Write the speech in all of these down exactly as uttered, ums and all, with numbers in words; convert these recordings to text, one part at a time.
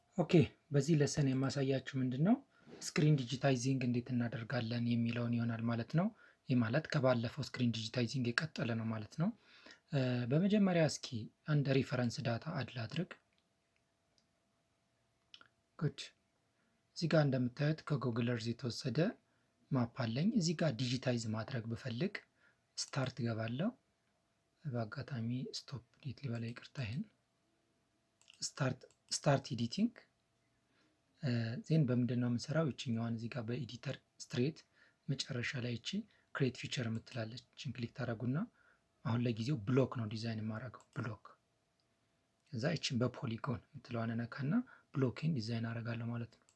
ኦኬ በዚህ ለሰን የማሳያችሁ ምንድነው ስክሪን ዲጂታይዚንግ እንዴት እናደርጋለን የሚለውን ይሆናል ማለት ነው። ይህ ማለት ከባለፈው ስክሪን ዲጂታይዚንግ የቀጠለ ነው ማለት ነው። በመጀመሪያ እስኪ አንድ ሪፈረንስ ዳታ አድ ላድርግ። ጉድ እዚህ ጋር እንደምታዩት ከጉግል እርዝ የተወሰደ ማፕ አለኝ። እዚህ ጋር ዲጂታይዝ ማድረግ ብፈልግ ስታርት ገባለሁ። በአጋጣሚ ስቶፕ ዲት ሊበላ ይቅርታ። ይሄን ስታርት ስታርት ኤዲቲንግ ዜን በምንድነው የምንሰራው? እቺኛዋን እዚህ ጋር በኤዲተር ስትሬት መጨረሻ ላይ እቺ ክሬት ፊቸር የምትላለች እቺን ክሊክ ታደርጉና አሁን ለጊዜው ብሎክ ነው ዲዛይን የማደርገው ብሎክ። ከዛ እቺን በፖሊጎን የምትለዋን ነካና ብሎኬን ዲዛይን አደርጋለሁ ማለት ነው።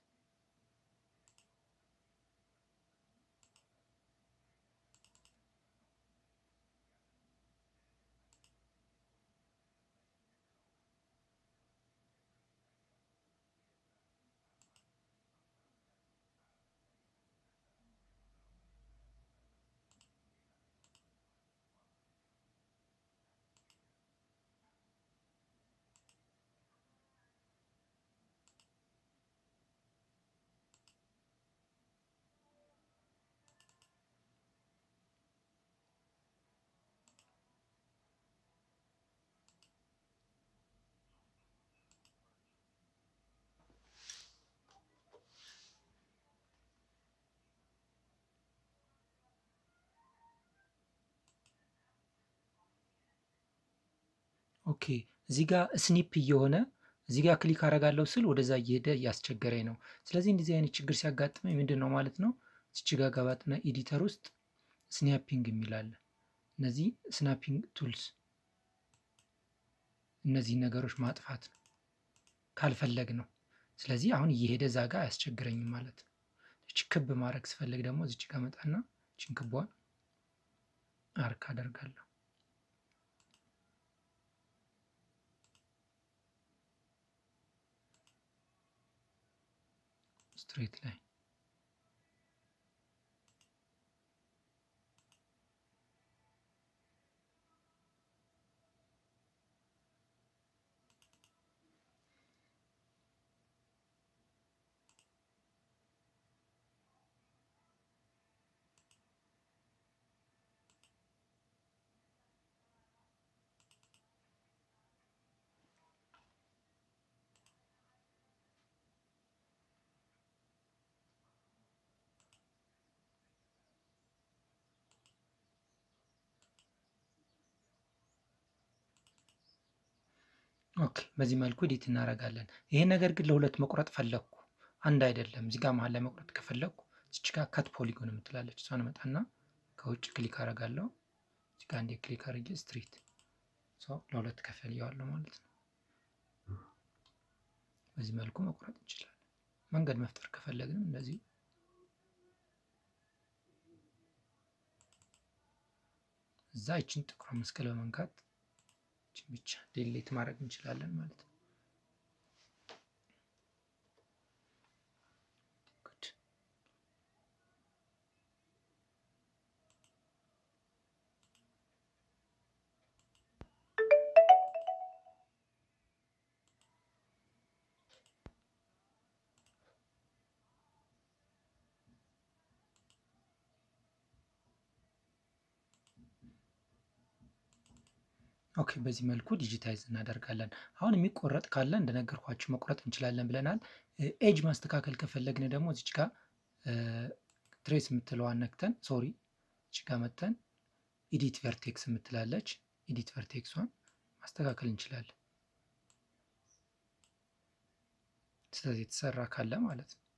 ኦኬ እዚህ ጋር ስኒፕ እየሆነ እዚህ ጋር ክሊክ አደርጋለሁ ስል ወደዛ እየሄደ እያስቸገረኝ ነው። ስለዚህ እንደዚህ አይነት ችግር ሲያጋጥመኝ ምንድነው ማለት ነው እዚህ ጋር ገባትና ኤዲተር ውስጥ ስናፒንግ የሚል አለ። እነዚህ ስናፒንግ ቱልስ እነዚህ ነገሮች ማጥፋት ነው ካልፈለግ ነው። ስለዚህ አሁን እየሄደ እዛ ጋር አያስቸግረኝም ማለት ነው። እቺ ክብ ማድረግ ስፈልግ ደግሞ እዚህ ጋር መጣና እቺን ክቧን አርክ አደርጋለሁ። ስትሬት ላይ ኦኬ በዚህ መልኩ ኤዲት እናደርጋለን። ይሄን ነገር ግን ለሁለት መቁረጥ ፈለኩ አንድ አይደለም። እዚህ ጋር መሀል ላይ መቁረጥ ከፈለኩ እዚህ ጋር ካት ፖሊጎን የምትላለች እሷን መጣና ከውጭ ክሊክ አደርጋለሁ። እዚህ ጋር እንደ ክሊክ አድርጌ ስትሬት ሶ ለሁለት ከፈልየዋለሁ ማለት ነው። በዚህ መልኩ መቁረጥ እንችላለን። መንገድ መፍጠር ከፈለግንም እንደዚህ እዛ እቺን ጥቁር መስቀል በመንካት ብቻ ዲሊት ማድረግ እንችላለን ማለት ነው። ኦኬ በዚህ መልኩ ዲጂታይዝ እናደርጋለን። አሁን የሚቆረጥ ካለ እንደነገርኳችሁ መቁረጥ እንችላለን ብለናል። ኤጅ ማስተካከል ከፈለግን ደግሞ እዚች ጋር ትሬስ የምትለዋን ነክተን ሶሪ እዚች ጋር መተን ኤዲት ቨርቴክስ የምትላለች ኤዲት ቨርቴክሷን ማስተካከል እንችላለን። ስለዚህ የተሰራ ካለ ማለት ነው።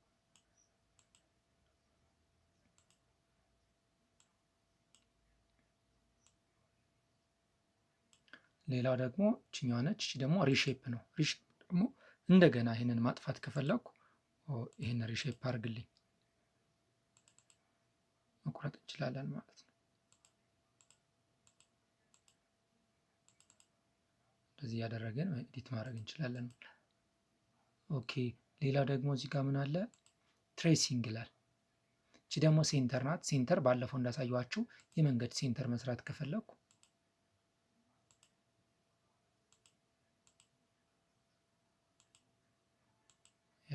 ሌላው ደግሞ እቺኛዋ ነች። እቺ ደግሞ ሪሼፕ ነው። ሪሼፕ ደግሞ እንደገና ይሄንን ማጥፋት ከፈለኩ ይሄን ሪሼፕ አድርግልኝ መቁረጥ እንችላለን ማለት ነው። እንደዚህ ያደረገን ኤዲት ማድረግ እንችላለን። ኦኬ ሌላው ደግሞ እዚህ ጋር ምን አለ ትሬሲንግ ይላል። እቺ ደግሞ ሴንተር ናት። ሴንተር ባለፈው እንዳሳየዋችሁ የመንገድ ሴንተር መስራት ከፈለኩ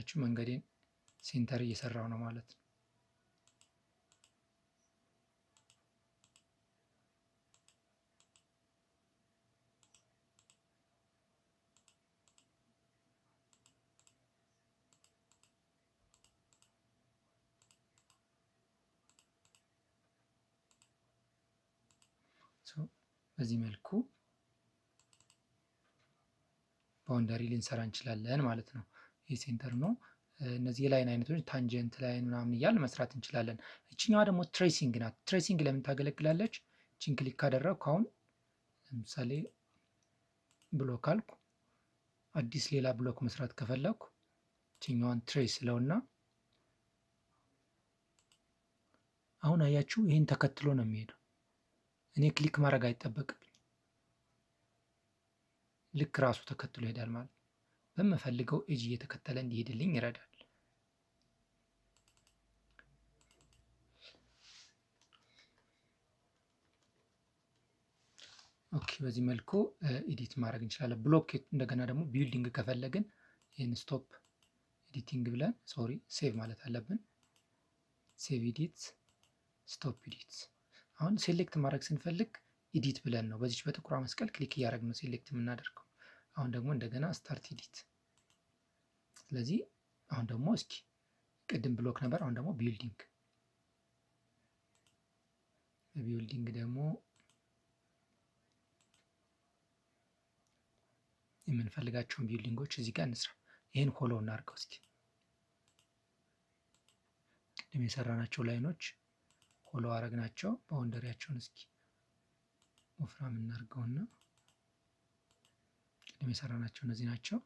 አያችሁ መንገዴን ሴንተር እየሰራው ነው ማለት ነው። በዚህ መልኩ ባውንደሪ ልንሰራ እንችላለን ማለት ነው። ይህ ሴንተር ነው። እነዚህ የላይን አይነቶች ታንጀንት ላይን ምናምን እያልን መስራት እንችላለን። እችኛዋ ደግሞ ትሬሲንግ ናት። ትሬሲንግ ለምን ታገለግላለች? እችን ክሊክ ካደረግኩ አሁን ለምሳሌ ብሎክ አልኩ። አዲስ ሌላ ብሎክ መስራት ከፈለኩ እችኛዋን ትሬስ ስለውና አሁን አያችሁ ይህን ተከትሎ ነው የሚሄደው። እኔ ክሊክ ማድረግ አይጠበቅብኝ፣ ልክ ራሱ ተከትሎ ይሄዳል ማለት ነው። በምፈልገው ኤጅ እየተከተለ እንዲሄድልኝ ይረዳል። ኦኬ በዚህ መልኩ ኤዲት ማድረግ እንችላለን። ብሎክ እንደገና ደግሞ ቢልዲንግ ከፈለግን ይህን ስቶፕ ኤዲቲንግ ብለን ሶሪ ሴቭ ማለት አለብን። ሴቭ ኤዲት ስቶፕ ኤዲት። አሁን ሴሌክት ማድረግ ስንፈልግ ኤዲት ብለን ነው በዚች በጥቁሯ መስቀል ክሊክ እያደረግን ነው ሴሌክት የምናደርገው። አሁን ደግሞ እንደገና ስታርት ኤዲት። ስለዚህ አሁን ደግሞ እስኪ ቅድም ብሎክ ነበር፣ አሁን ደግሞ ቢልዲንግ። ቢልዲንግ ደግሞ የምንፈልጋቸውን ቢልዲንጎች እዚህ ጋር እንስራ። ይሄን ሆሎ እናድርገው እስኪ። ቅድም የሰራናቸው ላይኖች ሆሎ አረግናቸው። ባውንደሪያቸውን እስኪ ወፍራም እናድርገውና ቅድም የሰራናቸው እነዚህ ናቸው።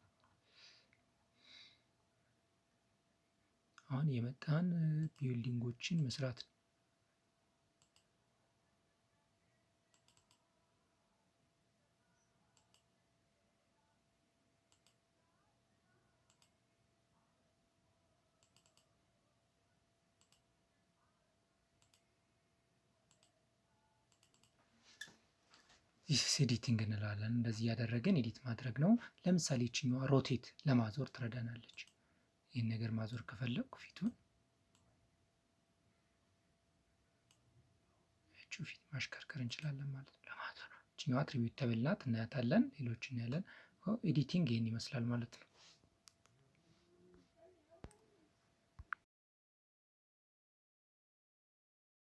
አሁን የመጣን ቢልዲንጎችን መስራት ነው። ዚስ ኤዲቲንግ እንላለን። እንደዚህ ያደረግን ኤዲት ማድረግ ነው። ለምሳሌ እችኛዋ ሮቴት ለማዞር ትረዳናለች። ይህን ነገር ማዞር ከፈለኩ ፊቱን እቺው ፊት ማሽከርከር እንችላለን ማለት ነው ለማዞር። እችኛዋ አትሪቢዩት ተብል ናት፣ እናያታለን። ሌሎችን ያለን ኤዲቲንግ ይህን ይመስላል ማለት ነው።